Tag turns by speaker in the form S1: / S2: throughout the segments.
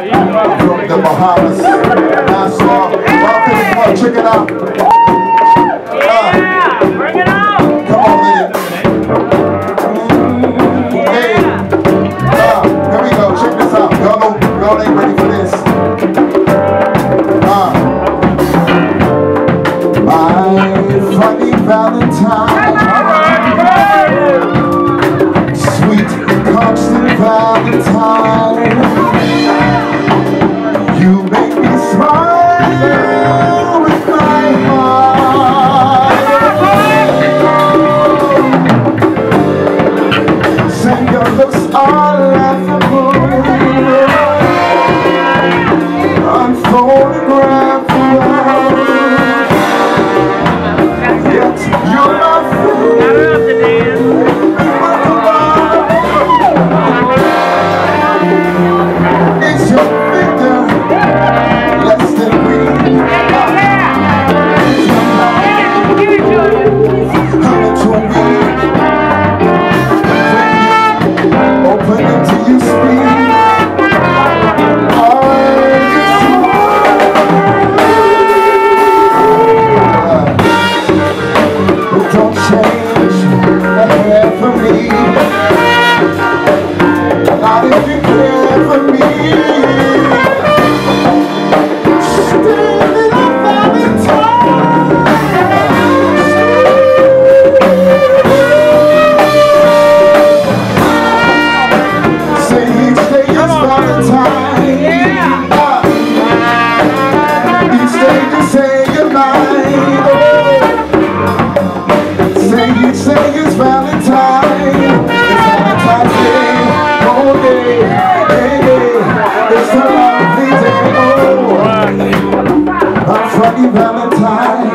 S1: from the Bahamas. Nassau. Welcome, check it out.
S2: Bring it out.
S1: Come on, Lynn. Hey. Here we go. Check this out. Y'all ain't ready for this. My funny Valentine. Sweet, constant Valentine. You make me smile with my heart. Say your looks are laughable, unphotographed. Yet you're my friend. It's your finger, less than green. A little weak. Open it till you speak. Don't change a hair for me. Not if you care for me. Standing up Valentine. Say each day is Valentine. Each day you say goodbye. Say it's Valentine. It's Valentine's Day. Oh, day, day, day. It's a lovely day. Oh, I'm funny Valentine.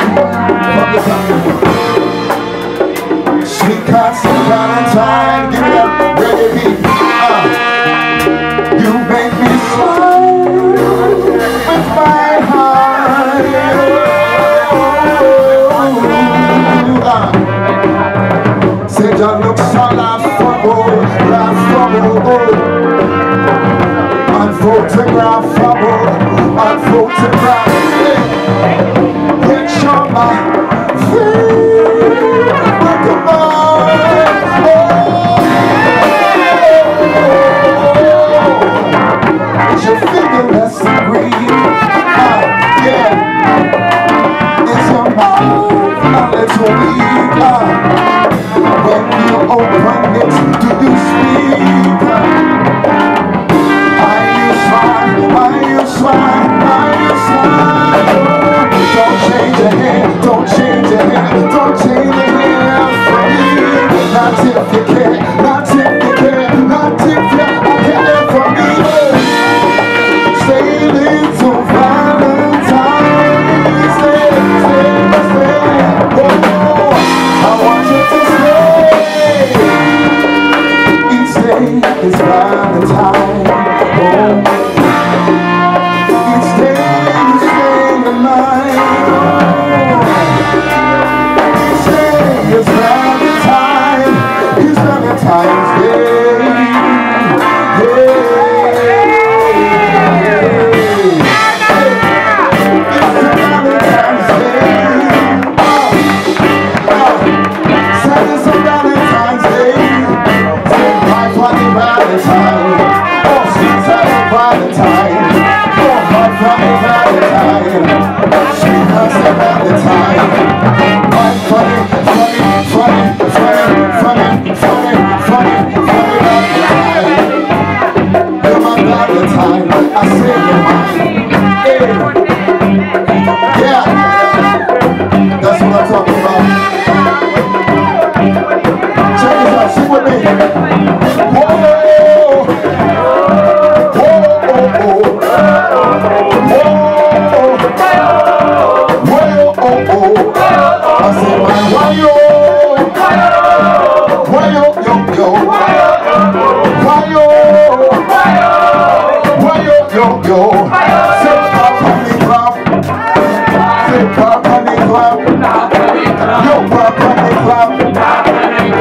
S1: Sweet constant Valentine. Give it up, ready beat. You make me smile with my heart. Say your looks are laughable, laughable, unphotographable, unphotographed. Yet you're my favorite. Is your finger less than green? Yeah. Is your mouth a little weak? When you open it, do you speak? Are you smile? Are you smile? Are you smile? Don't change your hair, don't change your hair, don't change your hair for me. Not if you care, not if you care, not if you care for me. Say little Valentine, stay. Oh, I want you to stay. Each day is Valentine. Oh, each day you stay the night. Each day is Valentine. It's Valentine's Day.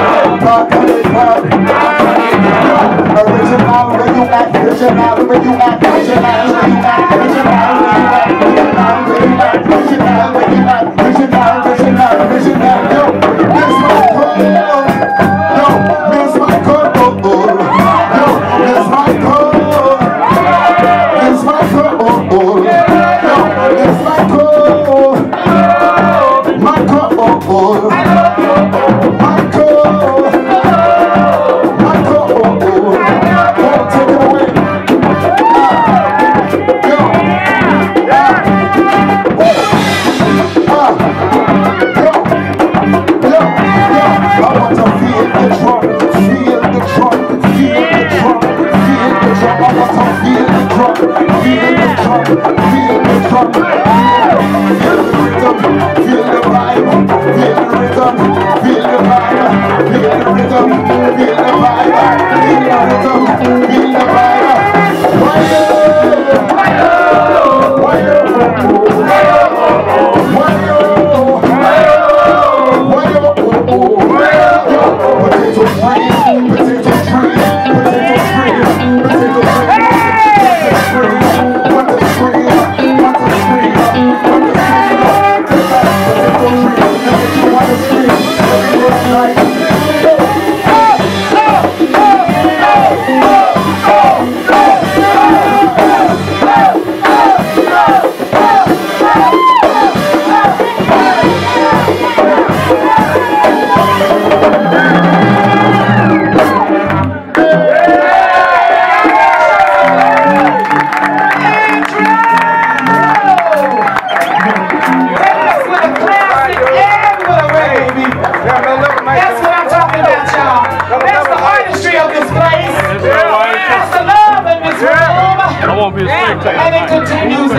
S1: Original, when you act,
S2: And it continues